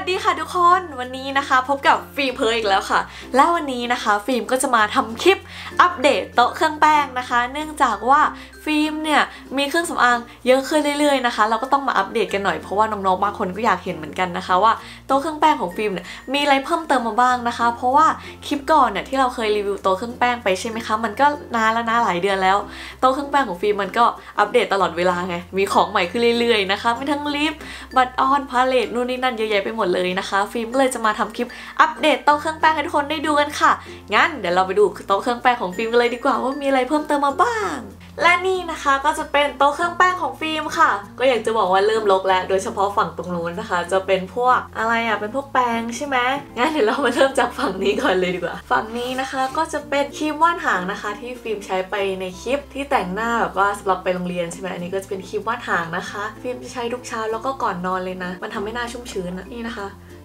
ดีค่ะทุกคนวันนี้นะคะพบกับฟิล์มเพออีกแล้วค่ะแล้ววันนี้นะคะฟิล์มก็จะมาทำคลิปอัปเดตโต๊ะเครื่องแป้งนะคะเนื่องจากว่าฟิล์มเนี่ยมีเครื่องสำอางเยอะขึ้นเรื่อยๆนะคะเราก็ต้องมาอัปเดตกันหน่อยเพราะว่าน้องๆบางคนก็อยากเห็นเหมือนกันนะคะว่าโต๊ะเครื่องแป้งของฟิล์มเนี่ยมีอะไรเพิ่มเติมมาบ้างนะคะเพราะว่าคลิปก่อนเนี่ยที่เราเคยรีวิวโต๊ะเครื่องแป้งไปใช่ไหมคะมันก็นานแล้วนะหลายเดือนแล้วโต๊ะเครื่องแป้งของฟิล์มมันก็อัปเดตตลอดเวลาไงมีของใหม่ขึ้นเรื่อยๆนะคะมีทั้งลิปบัตรออนพาเลตนู่นนี่นั่นเยอะแยะไปหมดเลยนะคะฟิล์มก็เลยจะมาทำคลิปอัปเดตโต๊ะเครื่องแป้งให้ทุกคนได้ดูกันค่ะงั้นเดี๋ยวเราไปดูโต๊ะเครื่องแป้งของฟิล์มกันเลยดีกว่าว่ามีอะไรเพิ่มเติมมาบ้างและนี่นะคะก็จะเป็นโต๊ะเครื่องแป้งของฟิล์มค่ะก็อยากจะบอกว่าเริ่มรกแล้วโดยเฉพาะฝั่งตรงนู้นนะคะจะเป็นพวกอะไรเป็นพวกแป้งใช่ไหมงั้นเดี๋ยวเรามาเริ่มจากฝั่งนี้ก่อนเลยดีกว่าฝั่งนี้นะคะก็จะเป็นครีมว่านหางนะคะที่ฟิล์มใช้ไปในคลิปที่แต่งหน้าแบบว่าสำหรับไปโรงเรียนใช่ไหมอันนี้ก็จะเป็นครีมว่านหางนะคะฟิล์มจะใช้ทุกเช้าแล้วก็ก่อนนอนเลยนะมันทำให้หน้าชุ่มชื้นนี่นะคะ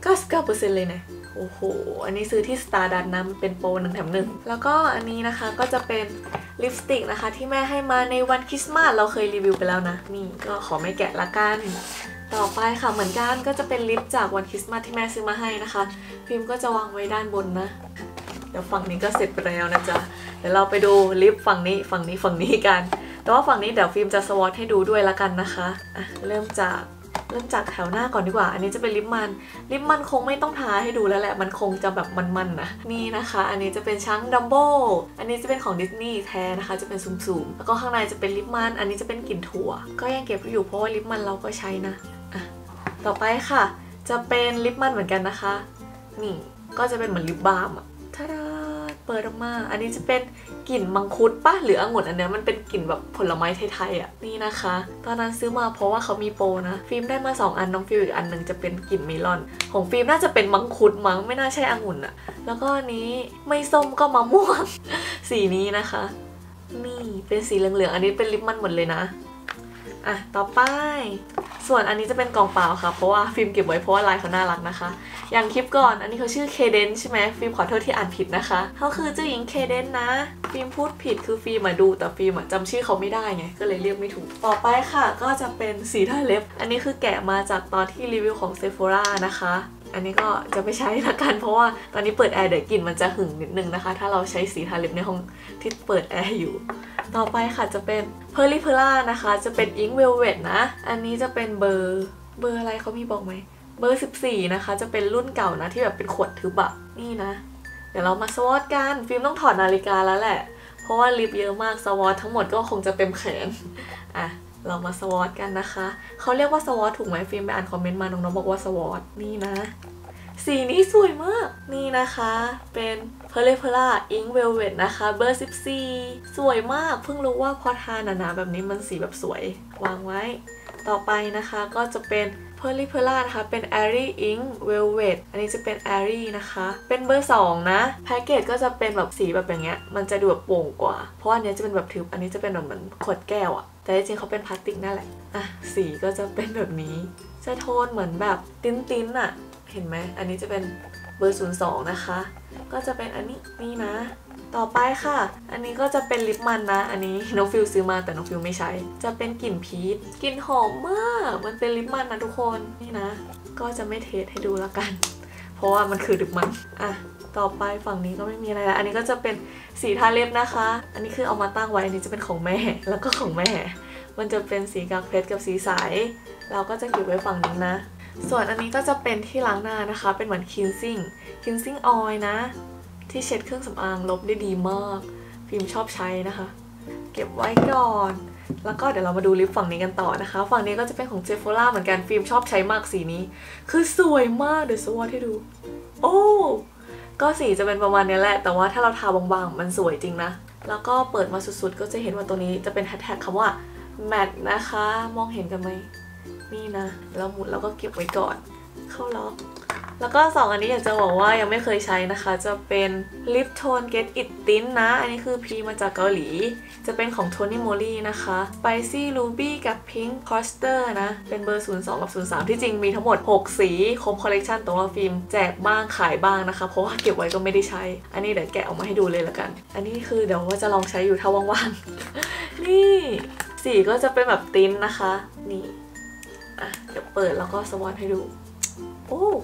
99%เลยนะโอ้โหอันนี้ซื้อที่ Stardust นะมันเป็นโปร1 แถม 1แล้วก็อันนี้นะคะก็จะเป็นลิปสติกนะคะที่แม่ให้มาในวันคริสต์มาสเราเคยรีวิวไปแล้วนะนี่ก็ขอไม่แกะละกันต่อไปค่ะเหมือนกันก็จะเป็นลิปจากวันคริสต์มาสที่แม่ซื้อมาให้นะคะฟิล์มก็จะวางไว้ด้านบนนะเดี๋ยวฝั่งนี้ก็เสร็จไปแล้วนะจ๊ะเดี๋ยวเราไปดูลิปฝั่งนี้กันแต่ว่าฝั่งนี้เดี๋ยวฟิล์มจะสวอตให้ดูด้วยละกันนะคะเริ่มจากแถวหน้าก่อนดีกว่าอันนี้จะเป็นลิปมันคงไม่ต้องทาให้ดูแล้วแหละมันคงจะแบบมันๆนะนี่นะคะอันนี้จะเป็นช้างดัมโบอันนี้จะเป็นของดิสนีย์แท้นะคะจะเป็นซูมๆแล้วก็ข้างในจะเป็นลิปมันอันนี้จะเป็นกลิ่นถั่วก็ยังเก็บอยู่เพราะว่าลิปมันเราก็ใช้นะต่อไปค่ะจะเป็นลิปมันเหมือนกันนะคะนี่ก็จะเป็นเหมือนลิปบาล์มทาดาเปิดออกมาอันนี้จะเป็นกลิ่นมังคุดป่ะหรือองุ่นอันเนี้ยมันเป็นกลิ่นแบบผลไม้ไทยๆนี่นะคะตอนนั้นซื้อมาเพราะว่าเขามีโปรนะฟิล์มได้มา2 อันน้องฟิล์มอีกอันหนึ่งจะเป็นกลิ่นเมลอนของฟิล์มน่าจะเป็นมังคุดมั้งไม่น่าใช่องุ่นแล้วก็อันนี้ไม่ส้มก็มะม่วง สีนี้นะคะนี่เป็นสีเหลืองๆอันนี้เป็นลิปมันหมดเลยนะต่อไปส่วนอันนี้จะเป็นกล่องเปล่าค่ะเพราะว่าฟิล์มเก็บไว้เพราะว่าลายเขาน่ารักนะคะอย่างคลิปก่อนอันนี้เขาชื่อเคเดนใช่ไหมฟิล์มขอโทษที่อ่านผิดนะคะเขาคือเจ้าหญิงเคเดนนะฟิล์มพูดผิดคือฟิล์มดูแต่ฟิล์มจำชื่อเขาไม่ได้ไงก็เลยเรียกไม่ถูกต่อไปค่ะก็จะเป็นสีทาเล็บอันนี้คือแกะมาจากตอนที่รีวิวของ Sephora นะคะอันนี้ก็จะไม่ใช้ละกันเพราะว่าตอนนี้เปิดแอร์เดี๋ยวกลิ่นมันจะหึงนิดนึงนะคะถ้าเราใช้สีทาเล็บในห้องที่เปิดแอร์อยู่ต่อไปค่ะจะเป็นเพอร์ลิเพล่านะคะจะเป็นอิงเวลเวตนะอันนี้จะเป็นเบอร์อะไรเขามีบอกไหมเบอร์14นะคะจะเป็นรุ่นเก่านะที่แบบเป็นขวดทึบนี่นะเดี๋ยวเรามาสวอตกันฟิล์มต้องถอดนาฬิกาแล้วแหละเพราะว่าลิปเยอะมากสวอตทั้งหมดก็คงจะเต็มแขนเรามาสวอตกันนะคะเขาเรียกว่าสวอตถูกไหมฟิล์มไปอ่านคอมเมนต์มาน้องๆบอกว่าสวอตนี่นะสีนี้สวยมากนี่นะคะเป็นเพลเพล่าอิงเวลเวตนะคะเบอร์14สวยมากเพิ่งรู้ว่าพอทาหนาๆแบบนี้มันสีแบบสวยวางไว้ต่อไปนะคะก็จะเป็นเพลิเพล่านะคะเป็น Airy Ink Velvet อันนี้จะเป็น Airy นะคะเป็นเบอร์2นะแพ็กเกจก็จะเป็นแบบสีแบบอย่างเงี้ยมันจะดูแบบโปร่งกว่าเพราะอันนี้จะเป็นแบบทึบอันนี้จะเป็นแบบเหมือนขวดแก้วแต่จริงๆเขาเป็นพลาสติกนั่นแหละสีก็จะเป็นแบบนี้จะโทนเหมือนแบบติ้นเห็นไหมอันนี้จะเป็นเบอร์02นะคะก็จะเป็นอันนี้นี่นะต่อไปค่ะอันนี้ก็จะเป็นลิปมันนะอันนี้น้องฟิลซื้อมาแต่น้องฟิลไม่ใช้จะเป็นกลิ่นพีชกลิ่นหอมมากมันเป็นลิปมันนะทุกคนนี่นะก็จะไม่เทสให้ดูแล้วกันเพราะว่ามันคือลิปมันต่อไปฝั่งนี้ก็ไม่มีอะไรแล้วอันนี้ก็จะเป็นสีทาเล็บนะคะอันนี้คือเอามาตั้งไว้อันนี้จะเป็นของแม่แล้วก็ของแม่มันจะเป็นสีกากเพชรกับสีใสเราก็จะเก็บไว้ฝั่งนี้นะส่วนอันนี้ก็จะเป็นที่ล้างหน้านะคะเป็นเหมือน cleansing oil นะที่เช็ดเครื่องสำอางลบได้ดีมากฟิล์มชอบใช้นะคะเก็บไว้ก่อนแล้วก็เดี๋ยวเรามาดูลิปฝั่งนี้กันต่อนะคะฝั่งนี้ก็จะเป็นของ Sephora เหมือนกันฟิล์มชอบใช้มากสีนี้คือสวยมากเดี๋ยวสวอตให้ดูโอ้ก็สีจะเป็นประมาณนี้แหละแต่ว่าถ้าเราทาบางๆมันสวยจริงนะแล้วก็เปิดมาสุดๆก็จะเห็นว่าตัวนี้จะเป็นแฮชแท็กคำว่า matte นะคะมองเห็นกันไหมนี่นะเราหมุนแล้วก็เก็บไว้ก่อนเข้าล็อกแล้วก็2อันนี้อยากจะบอกว่ายังไม่เคยใช้นะคะจะเป็นลิปโทน Get It Tint นะอันนี้คือพีมาจากเกาหลีจะเป็นของ Tony Moly นะคะ Spicy Ruby กับ Pink Coaster นะเป็นเบอร์02กับ03ที่จริงมีทั้งหมด6สีครบคอลเลกชันตัวฟิล์มแจกบ้างขายบ้างนะคะเพราะว่าเก็บไว้ก็ไม่ได้ใช้อันนี้เดี๋ยวแกะออกมาให้ดูเลยละกันอันนี้คือเดี๋ยวว่าจะลองใช้อยู่ถ้าว่างๆ นี่สีก็จะเป็นแบบติ้นนะคะนี่เดี๋ยวเปิดแล้วก็สวอตให้ดูโอ้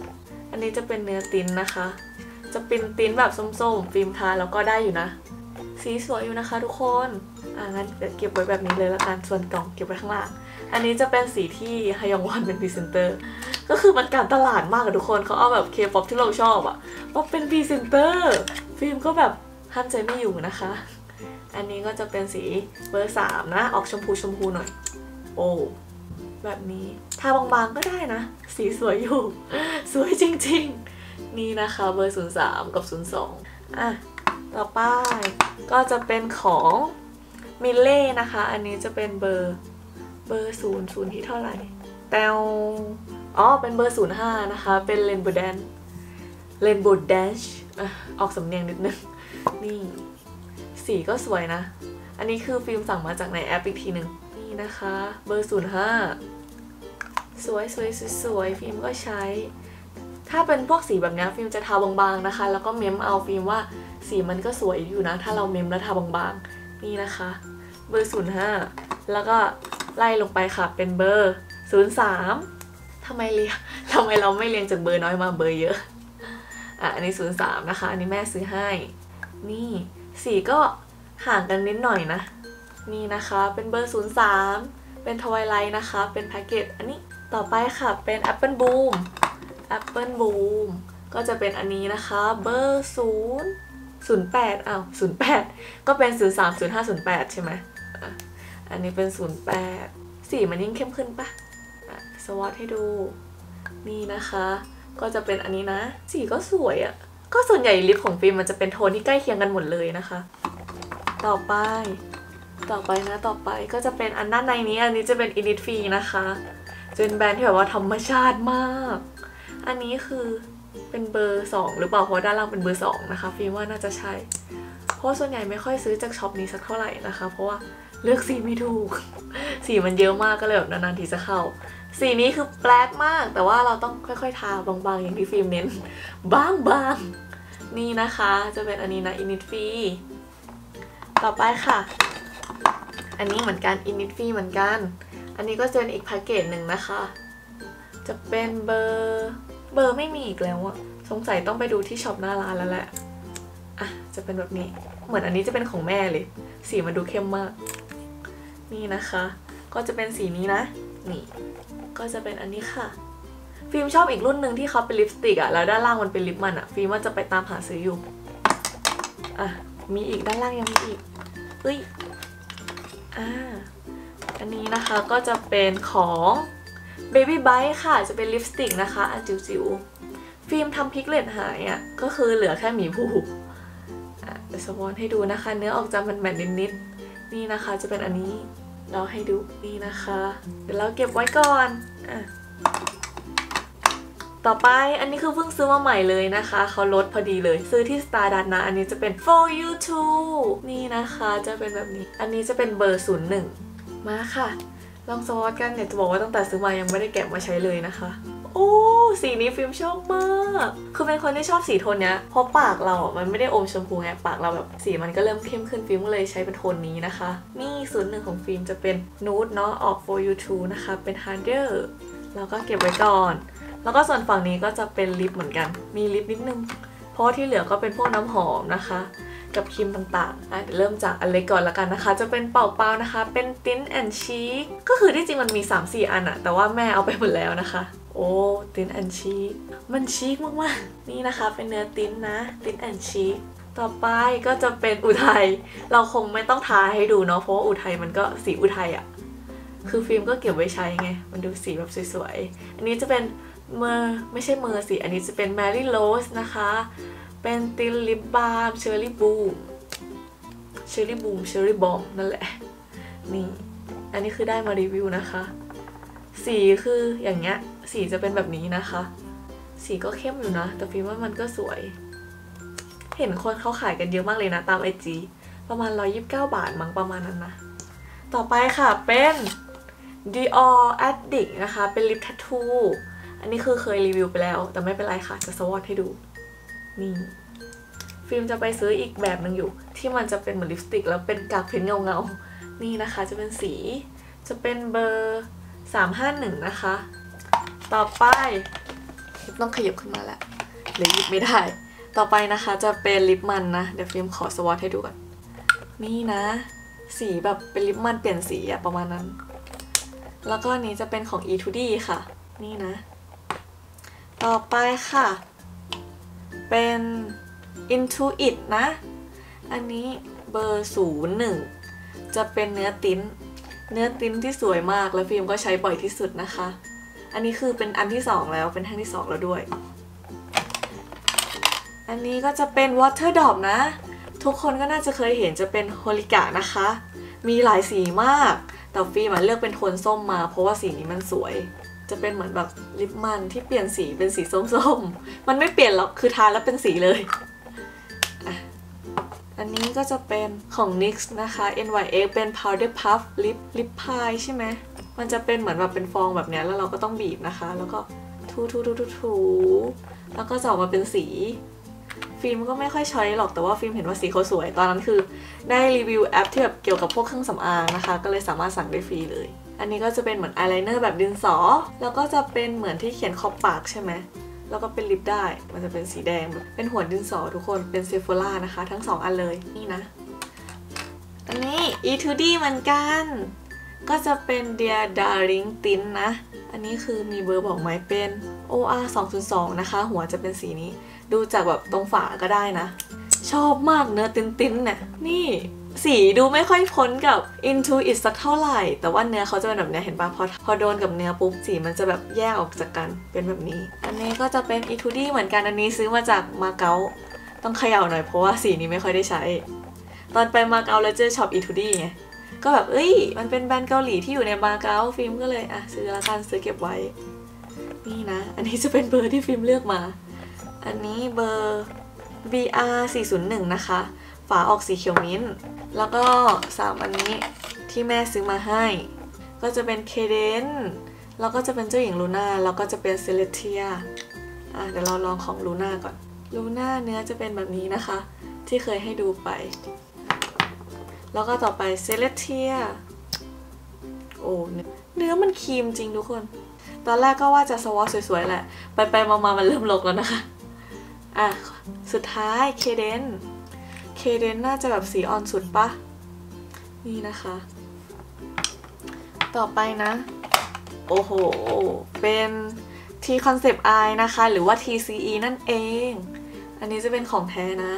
อันนี้จะเป็นเนื้อติ้นนะคะจะเป็นติ้นแบบส้มๆฟิล์มทาแล้วก็ได้อยู่นะสีสวยอยู่นะคะทุกคนงั้นเดี๋ยวเก็บไว้แบบนี้เลยละกันส่วนกล่องเก็บไว้ข้างล่างอันนี้จะเป็นสีที่ฮยองวอนเป็นพรีเซนเตอร์ก็คือมันการตลาดมากอะทุกคนเขาเอาแบบเคป๊อปที่เราชอบอะมาเป็นพรีเซนเตอร์ฟิล์มก็แบบห้ามใจไม่อยู่นะคะอันนี้ก็จะเป็นสีเบอร์3นะออกชมพูหน่อยโอ้แบบนี้ทาบางๆก็ได้นะสีสวยอยู่สวยจริงๆนี่นะคะเบอร์03กับ02ต่อไปก็จะเป็นของมิเล่นะคะอันนี้จะเป็นเบอร์00ที่เท่าไหร่แต่เป็นเบอร์05นะคะเป็นเรนโบว์แดนช์ออกสำเนียงนิดนึงนี่สีก็สวยนะอันนี้คือฟิล์มสั่งมาจากในแอปอีกทีหนึ่งนี่นะคะเบอร์05สวยฟิล์มก็ใช้ถ้าเป็นพวกสีแบบนี้ฟิล์มจะทาบางๆนะคะแล้วก็เมมเอาฟิล์มว่าสีมันก็สวยอยู่นะถ้าเราเมมแล้วทาบางๆนี่นะคะเบอร์05แล้วก็ไล่ลงไปค่ะเป็นเบอร์03ทำไมเราไม่เรียงจากเบอร์น้อยมาเบอร์เยอะอันนี้03นะคะอันนี้แม่ซื้อให้นี่สีก็ห่างกันนิดหน่อยนะนี่นะคะเป็นเบอร์03เป็นทวายไลท์นะคะเป็นแพ็กเกจอันนี้ต่อไปค่ะเป็น Apple Bloom ก็จะเป็นอันนี้นะคะเบอร์08 08ก็เป็น03 05 08ใช่ไหมอันนี้เป็น08สีมันยิ่งเข้มขึ้นปะสวอตให้ดูนี่นะคะก็จะเป็นอันนี้นะสีก็สวยอ่ะก็ส่วนใหญ่ลิปของฟิล์มมันจะเป็นโทนที่ใกล้เคียงกันหมดเลยนะคะต่อไปก็จะเป็นอันด้านในนี้อันนี้จะเป็น Innisfree นะคะเป็นแบรนด์ที่แบบว่าธรรมชาติมากอันนี้คือเป็นเบอร์2หรือเปล่าเพราะด้านล่างเป็นเบอร์2นะคะฟิล์มว่าน่าจะใช่เพราะส่วนใหญ่ไม่ค่อยซื้อจากช็อปนี้สักเท่าไหร่นะคะเพราะว่าเลือกสีไม่ถูกสีมันเยอะมากก็เลยแบบนานๆทีจะเข้าสีนี้คือแปลกมากแต่ว่าเราต้องค่อยๆทาบางๆอย่างที่ฟิล์มเน้นบางๆนี่นะคะจะเป็นอันนี้นะ Innisfree ต่อไปค่ะอันนี้เหมือนกัน Innisfree เหมือนกันอันนี้ก็จะเป็นอีกแพ็กเกจหนึ่งนะคะจะเป็นเบอร์ไม่มีอีกแล้วอะสงสัยต้องไปดูที่ช็อปหน้าร้านแล้วแหละจะเป็นแบบนี้เหมือนอันนี้จะเป็นของแม่เลยสีมันดูเข้มมากนี่นะคะก็จะเป็นสีนี้นะนี่ก็จะเป็นอันนี้ค่ะฟิล์มชอบอีกรุ่นหนึ่งที่เขาเป็นลิปสติกแล้วด้านล่างมันเป็นลิปมันฟิล์มว่าจะไปตามหาซื้ออยู่มีอีกด้านล่างยังมีอีกอันนี้นะคะก็จะเป็นของ Baby Bite ค่ะจะเป็นลิปสติกนะคะอันจิ๋วๆฟิล์มทำพิกเลตหายก็คือเหลือแค่หมีภูเดี๋ยวสวอนให้ดูนะคะเนื้อออกจะแมตต์นิดๆนี่นะคะจะเป็นอันนี้เราให้ดูนี่นะคะเดี๋ยวเราเก็บไว้ก่อนต่อไปอันนี้คือเพิ่งซื้อมาใหม่เลยนะคะเขาลดพอดีเลยซื้อที่ Stardust นะอันนี้จะเป็น For You Too นี่นะคะจะเป็นแบบนี้อันนี้จะเป็นเบอร์01มาค่ะลองสวอตกันเนี่ยจะบอกว่าตั้งแต่ซื้อมายังไม่ได้แกะมาใช้เลยนะคะโอ้สีนี้ฟิล์มชอบมากคือเป็นคนที่ชอบสีโทนเนี้ยเพราะปากเรามันไม่ได้อมชมพูไงปากเราแบบสีมันก็เริ่มเข้มขึ้นฟิล์มก็เลยใช้เป็นโทนนี้นะคะนี่01ของฟิล์มจะเป็นนูดเนาะออก For You Too นะคะเป็น Harder แล้วก็เก็บไว้ก่อนแล้วก็ส่วนฝั่งนี้ก็จะเป็นลิปเหมือนกันมีลิปนิดนึงเพราะที่เหลือก็เป็นพวกน้ำหอมนะคะกับครีมต่างๆเดี๋ยวเริ่มจากอันเล็กก่อนละกันนะคะจะเป็นเป่าๆนะคะเป็น Tint and Cheek ก็คือที่จริงมันมี 3-4 อันแต่ว่าแม่เอาไปหมดแล้วนะคะโอ้ Tint and Cheek มันชีคมากๆนี่นะคะเป็นเนื้อติ้นนะ Tint and Cheek ต่อไปก็จะเป็นอุทัยเราคงไม่ต้องทาให้ดูเนาะเพราะว่าอุทัยมันก็สีอุทัยคือฟิล์มก็เก็บไว้ใช้ไงมันดูสีแบบสวยๆอันนี้จะเป็นไม่ใช่สิอันนี้จะเป็น Mary Rose นะคะเป็นติลลิปบาล์มเชอร์รี่บูมนั่นแหละนี่อันนี้คือได้มารีวิวนะคะสีคืออย่างเงี้ยสีจะเป็นแบบนี้นะคะสีก็เข้มอยู่นะแต่ฟิล์มว่ามันก็สวยเห็นคนเขาขายกันเยอะมากเลยนะตาม IG ประมาณ129 บาทมั้งประมาณนั้นนะต่อไปค่ะเป็น Dior Addict นะคะเป็นลิปทัตทูอันนี้คือเคยรีวิวไปแล้วแต่ไม่เป็นไรค่ะจะสวอตให้ดูนี่ฟิล์มจะไปซื้ออีกแบบหนึ่งอยู่ที่มันจะเป็นเหมือนลิปสติกแล้วเป็นกากเพชรเงานี่นะคะจะเป็นสีจะเป็นเบอร์351นะคะต่อไปต้องขยับขึ้นมาแล้วเลยหยิบไม่ได้ต่อไปนะคะจะเป็นลิปมันนะเดี๋ยวฟิล์มขอสวอตให้ดูก่อนนี่นะสีแบบเป็นลิปมันเปลี่ยนสีอะประมาณนั้นแล้วก็นี้จะเป็นของ E2D ค่ะนี่นะต่อไปค่ะเป็น Into It นะอันนี้เบอร์01จะเป็นเนื้อติ้นที่สวยมากแล้วฟิล์มก็ใช้บ่อยที่สุดนะคะอันนี้คือเป็นอันที่2แล้วเป็นแท่งที่2แล้วด้วยอันนี้ก็จะเป็น Water Drop นะทุกคนก็น่าจะเคยเห็นจะเป็นโฮลิกะนะคะมีหลายสีมากแต่ฟิล์มเลือกเป็นโทนส้มมาเพราะว่าสีนี้มันสวยจะเป็นเหมือนแบบลิปมันที่เปลี่ยนสีเป็นสีส้มๆมันไม่เปลี่ยนหรอกคือทาแล้วเป็นสีเลยอันนี้ก็จะเป็นของ NYX นะคะ NYX เป็น Powder Puff Lip Pie ใช่ไหมมันจะเป็นเหมือนแบบเป็นฟองแบบนี้แล้วเราก็ต้องบีบนะคะแล้วก็ถูแล้วก็จะออกมาเป็นสีฟิล์มก็ไม่ค่อยใช้หรอกแต่ว่าฟิล์มเห็นว่าสีเขาสวยตอนนั้นคือได้รีวิวแอปที่แบบเกี่ยวกับพวกเครื่องสำอางนะคะก็เลยสามารถสั่งได้ฟรีเลยอันนี้ก็จะเป็นเหมือนอายไลเนอร์แบบดินสอแล้วก็จะเป็นเหมือนที่เขียนขอบปากใช่ไหมแล้วก็เป็นลิปได้มันจะเป็นสีแดงเป็นหัวดินสอทุกคนเป็นเซฟโฟล่านะคะทั้ง2อันเลยนี่นะอันนี้ E2D เหมือนกันก็จะเป็น Dear Darling Tint นะอันนี้คือมีเบอร์บอกไหมเป็น OR 202นะคะหัวจะเป็นสีนี้ดูจากแบบตรงฝาก็ได้นะชอบมากเนื้อติ้นเนี่ยนี่สีดูไม่ค่อยพ้นกับ Into It สักเท่าไหร่แต่ว่าเนื้อเขาจะเป็นแบบนี้เห็นปะพอโดนกับเนื้อปุ๊บสีมันจะแบบแยกออกจากกันเป็นแบบนี้อันนี้ก็จะเป็น E2D เหมือนกันอันนี้ซื้อมาจากมาเก๊าต้องเขย่าหน่อยเพราะว่าสีนี้ไม่ค่อยได้ใช้ตอนไปมาเก๊าแล้วเจอช็อป E2D ไงก็แบบมันเป็นแบรนด์เกาหลีที่อยู่ในมาเก๊าฟิล์มก็เลยซื้อละกันซื้อเก็บไว้นี่นะอันนี้จะเป็นเบอร์ที่ฟิล์มเลือกมาอันนี้เบอร์ BR 401นะคะฝาออกสีเขียวมิ้นท์แล้วก็3อันนี้ที่แม่ซื้อมาให้ก็จะเป็น Cadence แล้วก็จะเป็นเจ้าหญิงลูน่าแล้วก็จะเป็น Celestia เดี๋ยวเราลองของลูน่าก่อนลูน่าเนื้อจะเป็นแบบนี้นะคะที่เคยให้ดูไปแล้วก็ต่อไป Celestia โอ้เนื้อมันครีมจริงทุกคนตอนแรกก็ว่าจะสวอชสวยๆแหละไปๆมาๆมันเริ่มรกแล้วนะคะสุดท้าย Cadence น่าจะแบบสีอ่อนสุดปะนี่นะคะต่อไปนะโอ้โหเป็น T Concept Eye นะคะหรือว่า TCE นั่นเองอันนี้จะเป็นของแท้นะ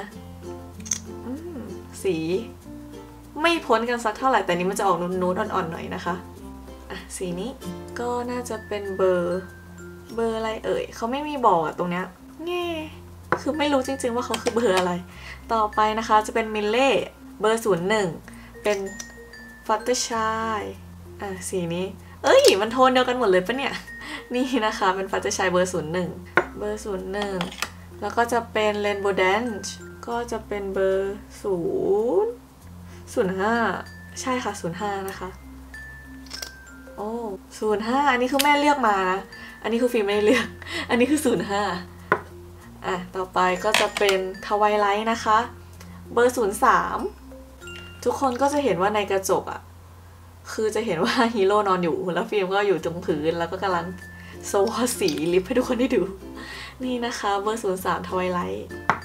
สีไม่พ้นกันสักเท่าไหร่แต่นี้มันจะออกนูดๆอ่อนๆหน่อยนะคะสีนี้ก็น่าจะเป็นเบอร์อะไรเอ่ยเขาไม่มีบอกตรงเนี้ยคือไม่รู้จริงๆว่าเขาคือเบอร์อะไรต่อไปนะคะจะเป็นมิลเล่เบอร์01เป็นฟัตเตอร์ชายสีนี้มันโทนเดียวกันหมดเลยปะเนี่ยนี่นะคะเป็นฟัตเตอร์ชายเบอร์01แล้วก็จะเป็นเรนโบว์แดนช์ก็จะเป็นเบอร์05ใช่ค่ะ05นะคะโอ้05อันนี้คือแม่เลือกมานะอันนี้คือฟิล์มไม่ได้เลือกอันนี้คือ05ต่อไปก็จะเป็นทวายไลท์นะคะเบอร์03ทุกคนก็จะเห็นว่าในกระจกคือจะเห็นว่าฮีโร่นอนอยู่แล้วฟิล์มก็อยู่ตรงพื้นแล้วก็กำลังสวอชสีลิปให้ทุกคนได้ดูนี่นะคะเบอร์03ทวายไลท์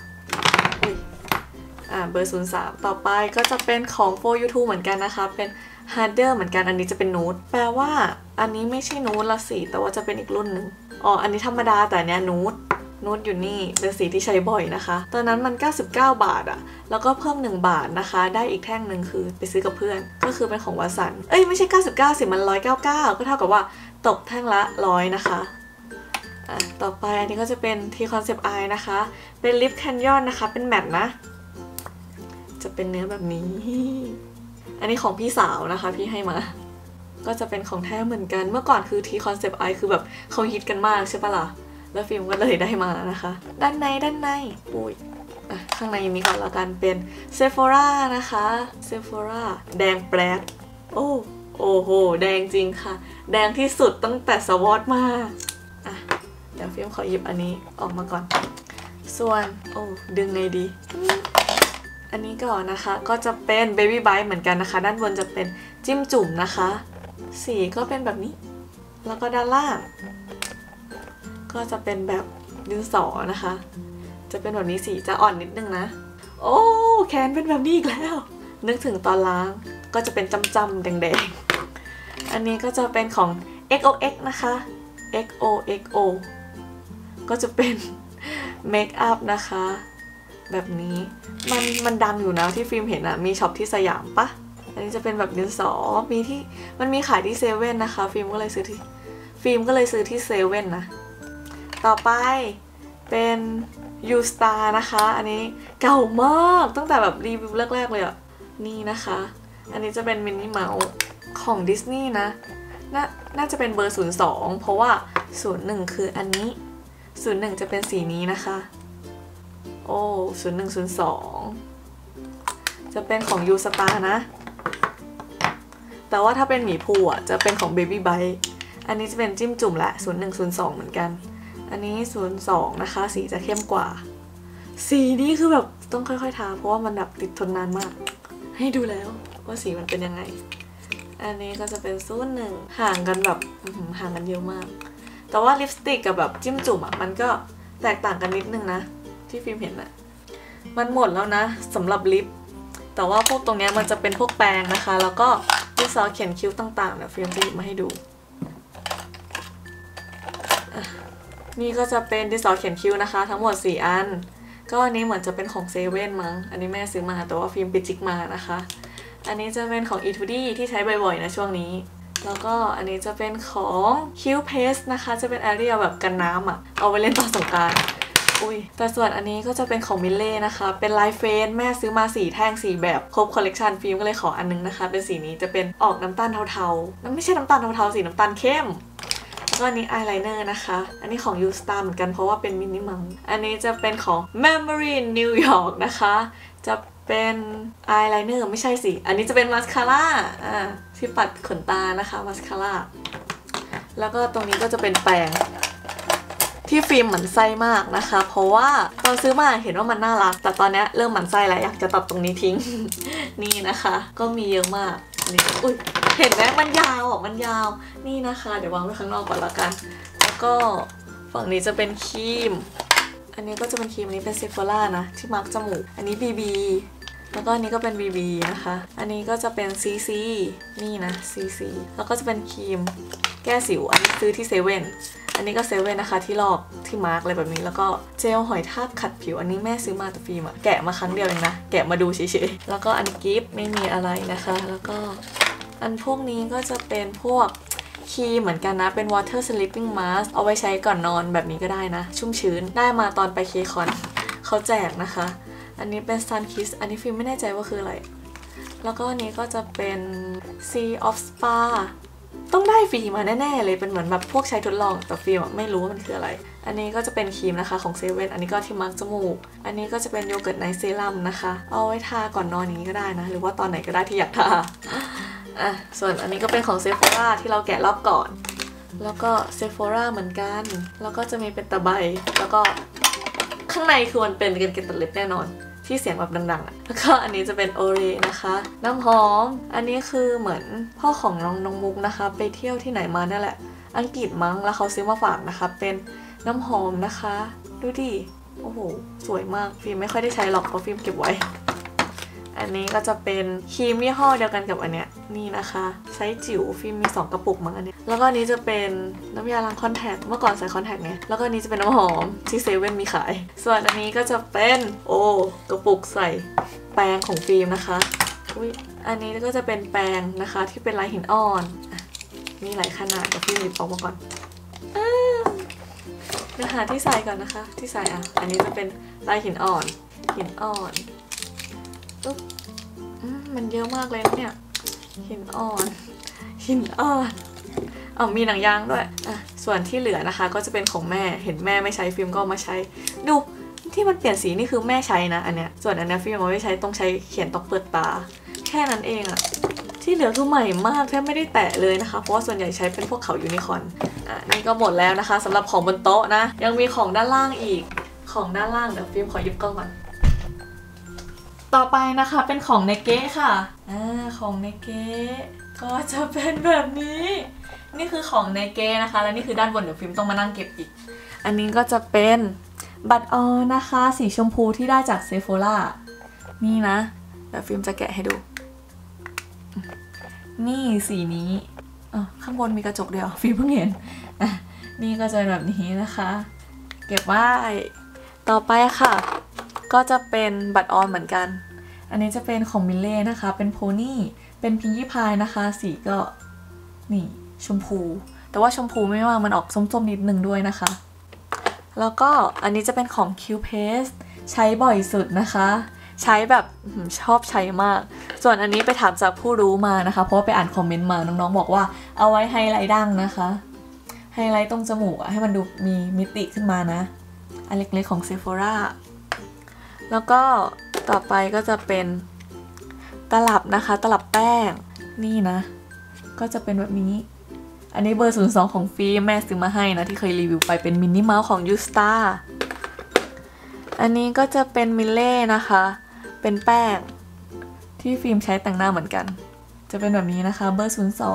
เบอร์03ต่อไปก็จะเป็นของ For You Too เหมือนกันนะคะเป็น Harder เหมือนกันอันนี้จะเป็นนูดแปลว่าอันนี้ไม่ใช่นูดละสิแต่ว่าจะเป็นอีกรุ่นหนึ่งอันนี้ธรรมดาแต่เนี้ยนูดอยู่นี่เป็นสีที่ใช้บ่อยนะคะตอนนั้นมัน99 บาทแล้วก็เพิ่ม1 บาทนะคะได้อีกแท่งหนึ่งคือไปซื้อกับเพื่อนก็คือเป็นของวัสันไม่ใช่99สิมัน199ก็เท่ากับว่าตกแท่งละ100นะคะต่อไปอันนี้ก็จะเป็น T Concept Eye นะคะเป็น Lip Canyon นะคะเป็นแมตต์นะจะเป็นเนื้อแบบนี้อันนี้ของพี่สาวนะคะพี่ให้มาก็จะเป็นของแท้เหมือนกันเมื่อก่อนคือ T Concept Eye คือแบบเขาฮิตกันมากใช่ปะล่ะแล้วฟิล์มก็เลยได้มานะคะด้านในอุ้ยข้างในนี้ก่อนแล้วกันเป็น Sephora นะคะ Sephora แดงแปรดโอ้โหแดงจริงค่ะแดงที่สุดตั้งแต่สวอตมาเดี๋ยวฟิล์มขอหยิบอันนี้ออกมาก่อนส่วนดึงไงดีอันนี้ก่อนนะคะก็จะเป็น Baby Bite เหมือนกันนะคะด้านบนจะเป็นจิ้มจุ่มนะคะสีก็เป็นแบบนี้แล้วก็ด้านล่างก็ก็จะเป็นแบบดินสอนะคะจะเป็นแบบนี้สีจะอ่อนนิดนึงนะโอ้แขนเป็นแบบนี้อีกแล้วนึกถึงตอนล้างก็จะเป็นจำๆแดงๆอันนี้ก็จะเป็นของ XOX นะคะ XOXO ก็จะเป็นเมคอัพนะคะแบบนี้มันดังอยู่นะที่ฟิล์มเห็นอะมีช็อปที่สยามปะอันนี้จะเป็นแบบดินสอมีที่มันมีขายที่เซเว่นนะคะฟิล์มก็เลยซื้อที่เซเว่นนะต่อไปเป็น U Star นะคะอันนี้เก่ามากตั้งแต่แบบรีวิวแรกๆเลยอะนี่นะคะอันนี้จะเป็นมินิเมาส์ของดิสนีย์นะน่าจะเป็นเบอร์02เพราะว่า01คืออันนี้01จะเป็นสีนี้นะคะโอ้0102จะเป็นของ U Star นะแต่ว่าถ้าเป็นหมีภูอ่ะจะเป็นของ Baby Bite อันนี้จะเป็นจิ้มจุ่มแหละ0102เหมือนกันอันนี้02นะคะสีจะเข้มกว่าสีนี้คือแบบต้องค่อยๆทาเพราะว่ามันแบบติดทนนานมากให้ดูแล้วว่าสีมันเป็นยังไงอันนี้ก็จะเป็น01ห่างกันแบบห่างกันเยอะมากแต่ว่าลิปสติกกับแบบจิ้มจุ่มอ่ะมันก็แตกต่างกันนิดนึงนะที่ฟิล์มเห็นอ่ะมันหมดแล้วนะสำหรับลิปแต่ว่าพวกตรงนี้มันจะเป็นพวกแปรงนะคะแล้วก็ดินสอเขียนคิ้วต่างๆเดี๋ยวฟิล์มจะหยิบมาให้ดูนี่ก็จะเป็นดินสอเขียนคิ้วนะคะทั้งหมด4อันก็อันนี้เหมือนจะเป็นของเซเว่นมั้งอันนี้แม่ซื้อมาแต่ว่าฟิล์มไปจิกมานะคะอันนี้จะเป็นของ Etude ที่ใช้บ่อยๆนะช่วงนี้แล้วก็อันนี้จะเป็นของคิ้วเพสนะคะจะเป็นแอเรียลแบบกันน้ำอ่ะเอาไว้เล่นตอนสงกรานต์แต่ส่วนอันนี้ก็จะเป็นของมิลเล่นะคะเป็นไลฟ์เฟนแม่ซื้อมา4แท่ง4แบบครบคอลเลกชันฟิล์มก็เลยขออันนึงนะคะเป็นสีนี้จะเป็นออกน้ำตาลเทาๆมันไม่ใช่น้ำตาลเทาๆสีน้ำตาลเข้มแล้วก็อันนี้อายไลเนอร์นะคะอันนี้ของ U Star เหมือนกันเพราะว่าเป็นมินิมัมอันนี้จะเป็นของ Memory New York นะคะจะเป็นอายไลเนอร์ไม่ใช่สิอันนี้จะเป็นมาสคาร่าที่ปัดขนตานะคะมาสคาร่าแล้วก็ตรงนี้ก็จะเป็นแปรงที่ฟิล์มหมั่นไส้มากนะคะเพราะว่าตอนซื้อมาเห็นว่ามันน่ารักแต่ตอนนี้เริ่มหมั่นไส้แล้วอยากจะตัดตรงนี้ทิ้ง นี่นะคะก็มีเยอะมากนี่เห็นไหมมันยาวมันยาวนี่นะคะเดี๋ยววางไว้ข้างนอกก่อนละกันแล้วก็ฝั่งนี้จะเป็นครีมอันนี้ก็จะเป็นครีมอันนี้เป็นเซฟ h ร่านะที่มาร์กจมูกอันนี้ BB แล้วก็อันนี้ก็เป็น BB นะคะอันนี้ก็จะเป็น CC นี่นะ CC แล้วก็จะเป็นครีมแก้สิวอันนี้ซื้อที่เซเว่นอันนี้ก็เซเว่นนะคะที่ลอกที่มาร์กอะไรแบบนี้แล้วก็เจลหอยทากขัดผิวอันนี้แม่ซื้อมาแต่ฟิล์มอะแกะมาครั้งเดียวเองนะแกะมาดูเฉยๆแล้วก็อันนี้กิฟต์ไม่มีอะไรนะคะแล้วก็อันพวกนี้ก็จะเป็นพวกครีมเหมือนกันนะเป็น water sleeping mask เอาไว้ใช้ก่อนนอนแบบนี้ก็ได้นะชุ่มชื้นได้มาตอนไปเคคอนเขาแจกนะคะอันนี้เป็น sun kiss อันนี้ฟิล์มไม่แน่ใจว่าคืออะไรแล้วก็อันนี้ก็จะเป็น sea of spaต้องได้ฟรีมาแน่ๆเลยเป็นเหมือนแบบพวกใช้ทดลองแต่ฟิล์มไม่รู้ว่ามันคืออะไรอันนี้ก็จะเป็นครีมนะคะของเซเว่นอันนี้ก็ที่มาร์กจมูกอันนี้ก็จะเป็นโยเกิร์ตไนท์เซรั่มนะคะเอาไว้ทาก่อนนอนอย่างนี้ก็ได้นะหรือว่าตอนไหนก็ได้ที่อยากทาส่วนอันนี้ก็เป็นของเซฟ h ร่าที่เราแกะรอบก่อนแล้วก็เซฟ h ร่าเหมือนกันแล้วก็จะมีเป็นตะไบแล้วก็ข้างในคือมันเป็นกันตัดเล็บแน่นอนที่เสียงแบบดังๆแล้วก็อันนี้จะเป็นโอเรนะคะน้ำหอมอันนี้คือเหมือนพ่อของน้องมุกนะคะไปเที่ยวที่ไหนมานั่นแหละอังกฤษมั้งแล้วเขาซื้อมาฝากนะคะเป็นน้ำหอมนะคะดูดิโอ้โหสวยมากฟิล์มไม่ค่อยได้ใช้หรอกเพราะฟิล์มเก็บไว้อันนี้ก็จะเป็นครีมยี่ห้อเดียวกันกับอันเนี้ยนี่นะคะไซส์จิ๋วฟิล์มมี2กระปุกมั้งอันนี้แล้วก็อันนี้จะเป็นน้ำยาล้างคอนแทคเมื่อก่อนใส่คอนแทคเนี่ยแล้วก็อันนี้จะเป็นน้ำหอมที่เซเว่นมีขายส่วนอันนี้ก็จะเป็นกระปุกใส่แปรงของฟิล์มนะคะอันนี้ก็จะเป็นแปรงนะคะที่เป็นลายหินอ่อนมีหลายขนาดกับฟิล์มหยิบออกมาก่อนเนื้อหาที่ใส่ก่อนนะคะที่ใส่อันนี้จะเป็นลายหินอ่อนมันเยอะมากเลยนะเนี่ยหินอ่อนมีหนังยางด้วยส่วนที่เหลือนะคะก็จะเป็นของแม่เห็นแม่ไม่ใช้ฟิล์มก็มาใช้ดูที่มันเปลี่ยนสีนี่คือแม่ใช้นะอันเนี้ยส่วนอันนี้ฟิล์มเอาไว้ใช้ต้องใช้เขียนตอกเปิดตาแค่นั้นเองที่เหลือคือใหม่มากแทบไม่ได้แตะเลยนะคะเพราะว่าส่วนใหญ่ใช้เป็นพวกเขายูนิคอร์นนี่ก็หมดแล้วนะคะสำหรับของบนโต๊ะนะยังมีของด้านล่างอีกของด้านล่างเดี๋ยวฟิล์มขอหยิบกล้องก่อนต่อไปนะคะเป็นของเนเก้ค่ะของเนเก้ก็จะเป็นแบบนี้นี่คือของเนเก้นะคะและนี่คือด้านบนเดี๋ยวฟิล์มต้องมานั่งเก็บอีกอันนี้ก็จะเป็นบัตรออนนะคะสีชมพูที่ได้จากเซโฟล่านี่นะเดี๋ยวฟิล์มจะแกะให้ดูนี่สีนี้ข้างบนมีกระจกเดียวฟิล์มเพิ่งเห็นนี่ก็จะแบบนี้นะคะเก็บไว้ต่อไปค่ะก็จะเป็นบัตรออนเหมือนกันอันนี้จะเป็นของมิลเล่นะคะเป็นโพนี่เป็นพิงกี้พายนะคะสีก็นี่ชมพูแต่ว่าชมพูไม่มากมันออกส้มๆนิดนึงด้วยนะคะแล้วก็อันนี้จะเป็นของ Q Paste ใช้บ่อยสุดนะคะใช้แบบชอบใช้มากส่วนอันนี้ไปถามจากผู้รู้มานะคะเพราะว่าไปอ่านคอมเมนต์มาน้องๆบอกว่าเอาไว้ไฮไลท์ดั้งนะคะไฮไลท์ตรงจมูกให้มันดูมีมิติขึ้นมานะอันเล็กๆของ Sephora แล้วก็ต่อไปก็จะเป็นตลับนะคะตลับแป้งนี่นะก็จะเป็นแบบนี้อันนี้เบอร์ 02 ของฟิล์มแม่ซื้อมาให้นะที่เคยรีวิวไปเป็นมินนี่เมาส์ของ Yousta อันนี้ก็จะเป็นมิลเล่นะคะเป็นแป้งที่ฟิล์มใช้แต่งหน้าเหมือนกันจะเป็นแบบนี้นะคะเบอร์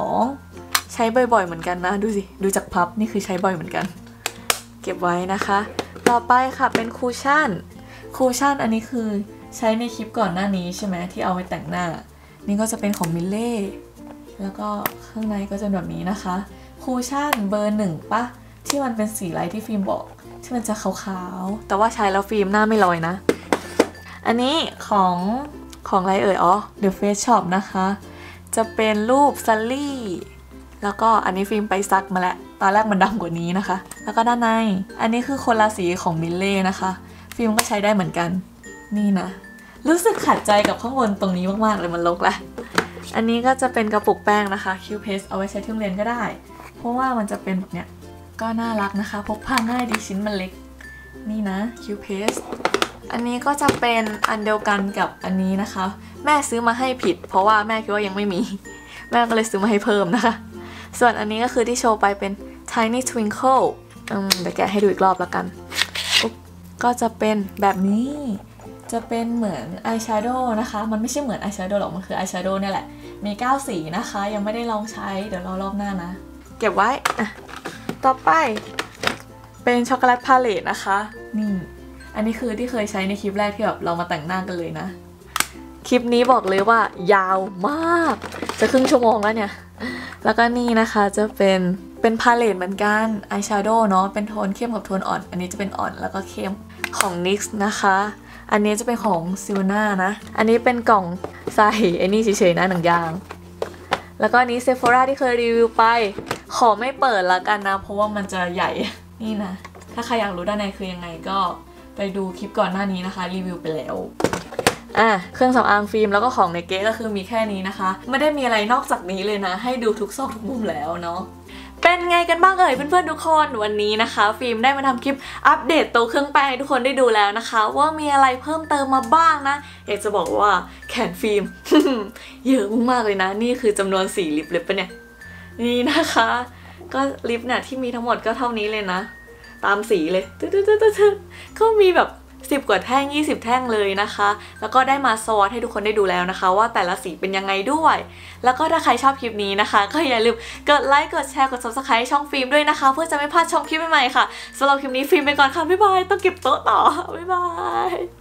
02 ใช้บ่อยๆเหมือนกันนะดูสิดูจากพับนี่คือใช้บ่อยเหมือนกันเก็บไว้นะคะต่อไปค่ะเป็นคูชั่นอันนี้คือใช้ในคลิปก่อนหน้านี้ใช่ไหมที่เอาไว้แต่งหน้านี่ก็จะเป็นของมิลเล่แล้วก็ข้างในก็จะแบบนี้นะคะคูชั่นเบอร์ 1ปะที่มันเป็นสีไลท์ที่ฟิล์มบอกที่มันจะขาวๆแต่ว่าใช้แล้วฟิล์มหน้าไม่ลอยนะอันนี้ของอะไรเอ่ยThe Face Shop นะคะจะเป็นรูปซัลลี่แล้วก็อันนี้ฟิล์มไปซักมาแล้วตอนแรกมันดำกว่านี้นะคะแล้วก็ด้านในอันนี้คือคนละสีของมิลเล่นะคะฟิล์มก็ใช้ได้เหมือนกันนี่นะรู้สึกขัดใจกับข้างบนตรงนี้มากๆเลยมันรกแหละอันนี้ก็จะเป็นกระปุกแป้งนะคะ Q Paste เอาไว้ใช้ที่โรงเรียนก็ได้เพราะว่ามันจะเป็นแบบเนี้ยก็น่ารักนะคะพกพาง่ายดีชิ้นมันเล็กนี่นะ Q Paste อันนี้ก็จะเป็นอันเดียวกันกับอันนี้นะคะแม่ซื้อมาให้ผิดเพราะว่าแม่คิดว่ายังไม่มีแม่ก็เลยซื้อมาให้เพิ่มนะคะส่วนอันนี้ก็คือที่โชว์ไปเป็น Tiny Twinkle เดี๋ยวแกะให้ดูอีกรอบแล้วกันก็จะเป็นแบบนี้จะเป็นเหมือนอายแชโดว์นะคะมันไม่ใช่เหมือนอายแชโดว์หรอกมันคืออายแชโดว์นี่แหละมี9สีนะคะยังไม่ได้ลองใช้เดี๋ยวรอบหน้านะเก็บไว้ต่อไปเป็นช็อกโกแลตพาเลตนะคะนี่อันนี้คือที่เคยใช้ในคลิปแรกที่แบบเรามาแต่งหน้ากันเลยนะคลิปนี้บอกเลยว่ายาวมากจะครึ่งชั่วโมงแล้วเนี่ยแล้วก็นี่นะคะจะเป็นพาเลตเหมือนกันอายแชโดว์เนาะเป็นโทนเข้มกับโทนอ่อนอันนี้จะเป็นอ่อนแล้วก็เข้มของ NYX นะคะอันนี้จะเป็นของซิลน่านะอันนี้เป็นกล่องใส่ไอ้นี่เฉยๆนะหนังยางแล้วก็อันนี้เซฟโฟราที่เคยรีวิวไปขอไม่เปิดละกันนะเพราะว่ามันจะใหญ่นี่นะถ้าใครอยากรู้ด้านในคือยังไงก็ไปดูคลิปก่อนหน้านี้นะคะรีวิวไปแล้วเครื่องสำอางฟิล์มแล้วก็ของในเก๊ก็คือมีแค่นี้นะคะไม่ได้มีอะไรนอกจากนี้เลยนะให้ดูทุกซอกทุกมุมแล้วเนาะเป็นไงกันบ้างเอ่ยเพื่อนๆทุกคนวันนี้นะคะฟิล์มได้มาทำคลิปอัปเดตโต๊ะเครื่องแป้งให้ทุกคนได้ดูแล้วนะคะว่ามีอะไรเพิ่มเติมมาบ้างนะอยากจะบอกว่าแขนฟิล์ม เยอะมากเลยนะนี่คือจำนวน4ลิปเลยปะเนี่ยนี่นะคะก็ลิปเนี่ยที่มีทั้งหมดก็เท่านี้เลยนะตามสีเลยก็มีแบบ10กว่าแท่ง20แท่งเลยนะคะแล้วก็ได้มาสวอตให้ทุกคนได้ดูแล้วนะคะว่าแต่ละสีเป็นยังไงด้วยแล้วก็ถ้าใครชอบคลิปนี้นะคะก็อย่าลืมกดไลค์กดแชร์กด Subscribe ช่องฟิล์มด้วยนะคะเพื่อจะไม่พลาดชมคลิปใหม่ๆค่ะสำหรับคลิปนี้ฟิล์มไปก่อนค่ะบ๊ายบายต้องเก็บโต๊ะต่อบ๊ายบาย